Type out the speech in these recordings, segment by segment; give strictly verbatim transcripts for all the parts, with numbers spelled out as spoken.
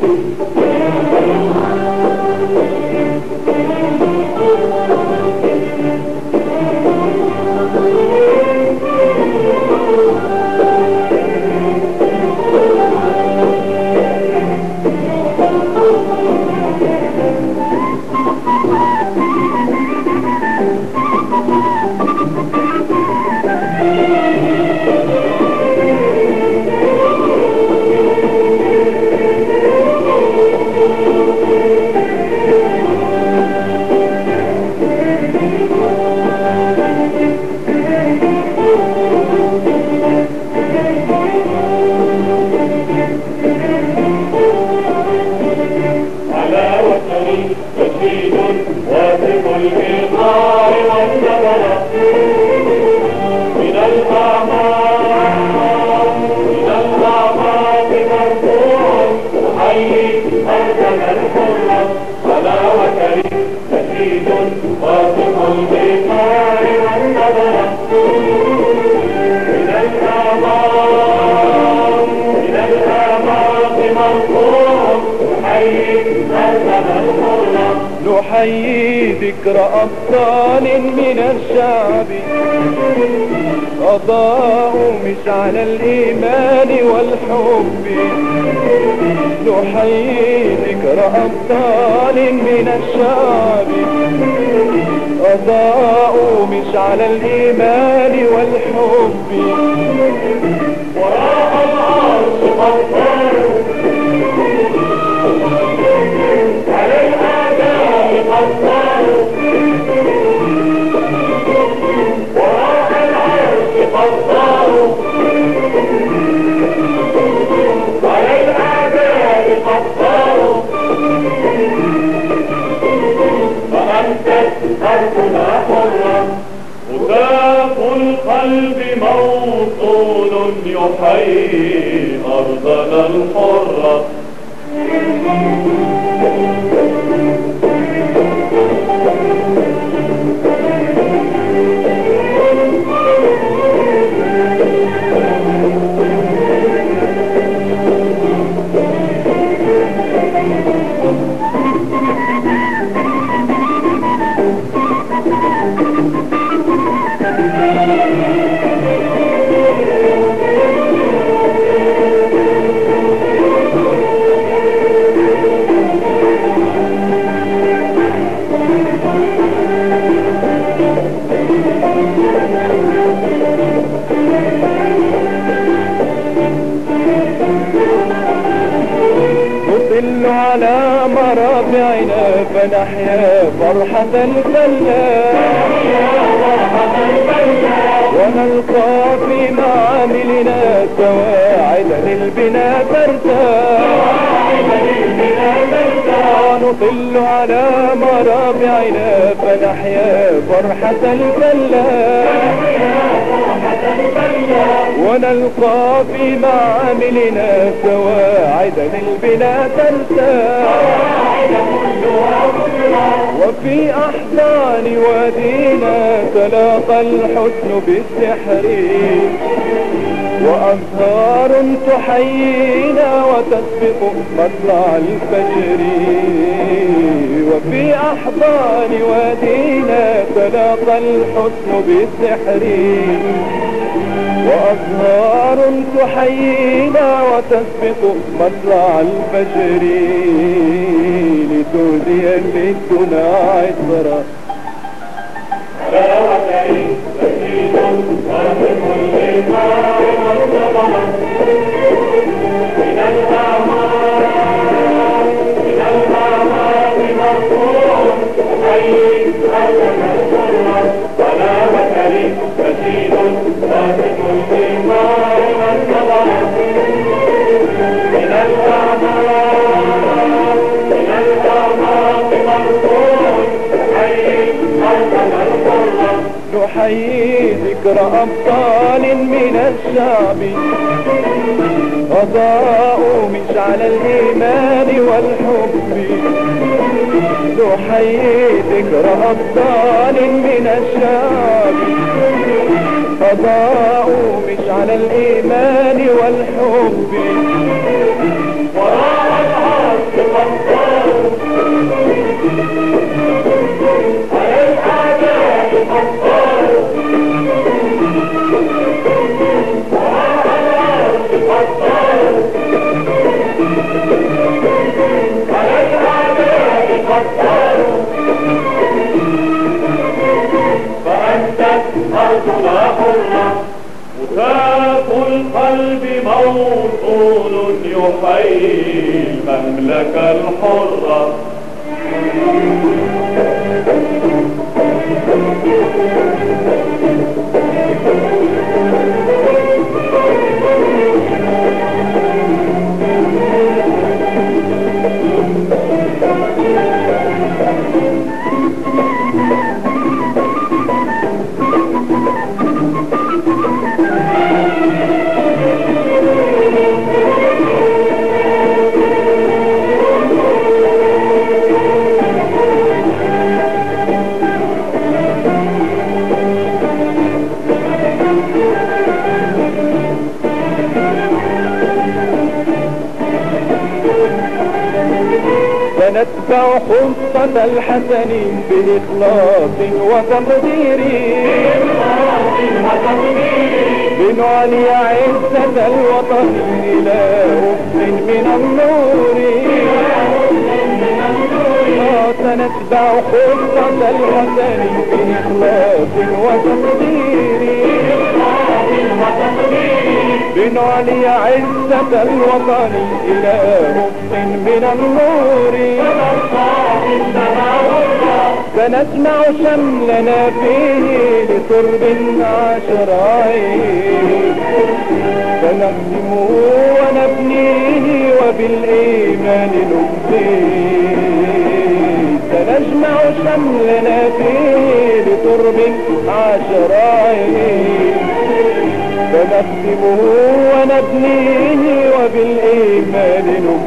تشيد واثق الإلقاء والنبرة من الأعماق من الأعماق مرفوع تحيي أرضنا الحرة صلا وكريم تشيد واثق الإلقاء والنبرة من الأعماق من الأعماق مرفوع تحيي أرضنا الحرة نحيي ذكر أبطال من الشعب أضاءوا مشعل الإيمان والحب. نحيي ذكر أبطال من الشعب أضاءوا مشعل الإيمان والحب. وراء العرش قدروا على الأعداء قدروا وراء العرش قدروا على الأعداء قدروا فأمسك أرضنا حرة هتاف القلب موصول يحيي أرضنا الحرة. نطل على مرابعنا فنحيا فرحة الفلاح ونلقى في معاملنا سواعد للبنا ترتاح. نطل على مرابعنا فنحيا فرحة الفلاح ونلقى في معاملنا سواعد للبنا ترتاح. وفي أحضان وادينا تلاقى الحسن بالسحر وأزهار تحيينا وتسبق مطلع الفجر. وفي أحضان وادينا تلاقى الحسن بالسحر وأزهار تحيينا وتسبق مطلع الفجر لتهدي للدنا عطرا. على وكريم تشيد واثق الإلقاء والنبرة من الأعماق من الأعماق مرفوع تحيي أرضنا الحرة. على وكريم تشيد واثق الإلقاء والنبرة من الأعماق من الأعماق مرفوع تحيي أرضنا الحرة. نحيي ذكر أبطال من الشعب أضاءوا مشعل الإيمان والحب. نحيي ذكر أبطال من الشعب أضاءوا مشعل الإيمان والحب. وراء العرش الحرة وثاق القلب موصول يحيي المملكة الحرة. سنتبع خطة الحسن بإخلاص وتقدير، لنعلي عزة الوطن إلى أفق من النور. سنتبع خطة الحسن بإخلاص وتقدير، لنعلي عزة الوطن إلى أفق من النور. سنجمع شملنا فيه لترب عشرائي، سنقسمه ونبنيه وبالإيمان نبديه. سنجمع شملنا فيه لترب عشرائي، سنقسمه ونبنيه وبالإيمان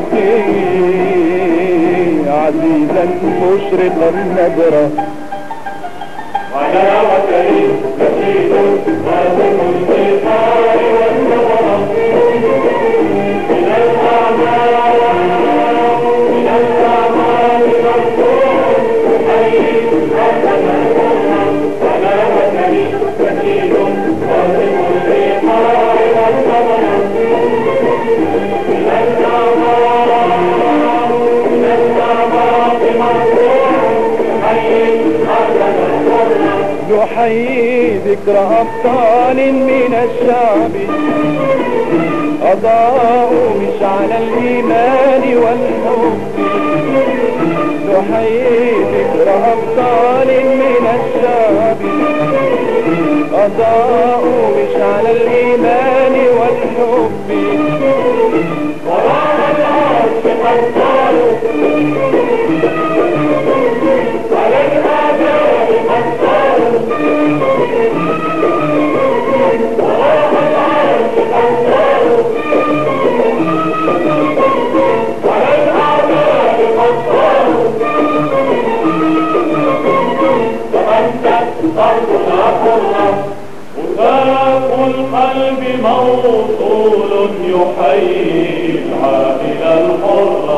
نبديه. عزيزا مشرقا نذرا على وتري نشيد وهم الانتصار والنظرة من الأعمال من الأعمال مرفوع حي أحسن الحرة. على وتري نشيد وهم الانتصار والنظرة من الأعمال من الأعمال مرفوع حي أحسن الحرة. نحيي ذكرى أبطال من الشعب أضاءوا مشعل الإيمان والحب. نحيي ذكرى أبطال من الشعب أضاءوا مشعل الإيمان والحب. وراء العرش قد صاروا على الآباء قد صاروا. وراء العرش قد صاروا على الآباء قد صاروا. فأنت أرضنا حرة وثاق القلب موصول يحيي العائلة الحرة.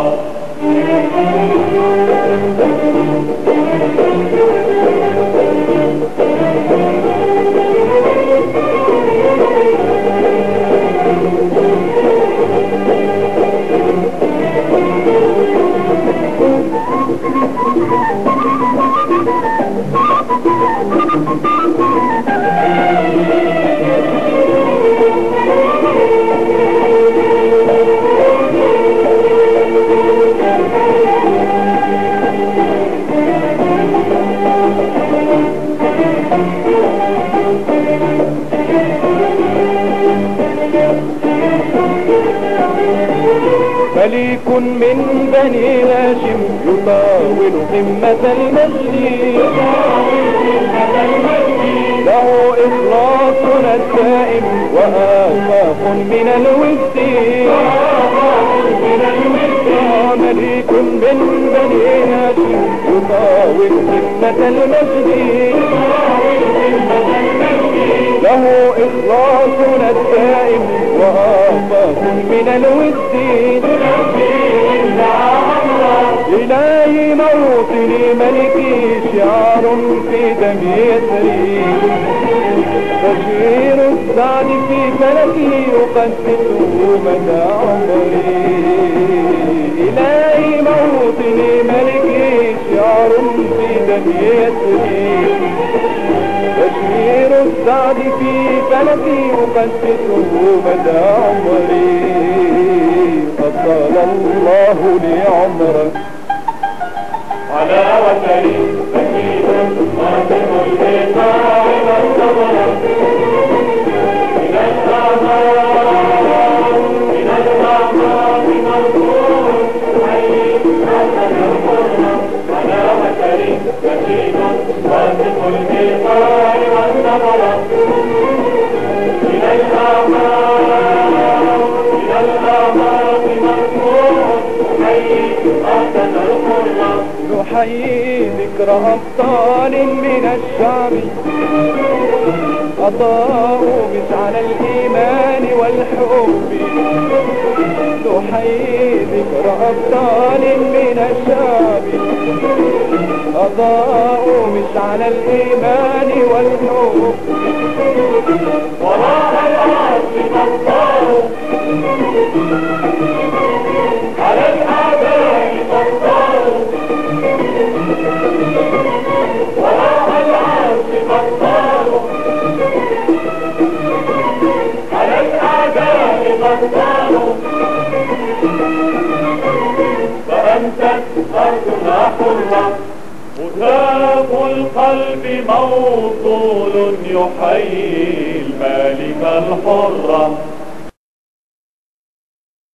مليك من بني هاشم يطاول قمة المجد، له إخلاصنا الدائم وآفاق من الود. مليك من بني هاشم يطاول قمة المجد، له إخلاصنا الدائم وآفاق من الود. إلهي موطني ملكي شعار في دمي يسري، بشير السعد في فلكي يقدسه مدى عمري. إلهي موطني ملكي شعار في دمي يسري، بشير السعد في فلكي أقدسه مدى عمري أطال الله لي عمرك على وتري سكين قاسم البقاع والصبر من السماء من السماء مرفوع حي حسن القرى على وتري سكين قاسم البقاع والصبر من السماء من السماء مرفوع حي حسن القرى نحيي ذكر أبطال من الشعب أضاءوا مشعل الإيمان والحب نحيي ذكر أبطال من الشعب أضاءوا مشعل الإيمان والحب وراء العرش قطار على الأعداء قطار وراء العرش قطار على الأعداء قطار فأنت أرضنا حرة هتاف القلب موصول يحيي المالك الحرة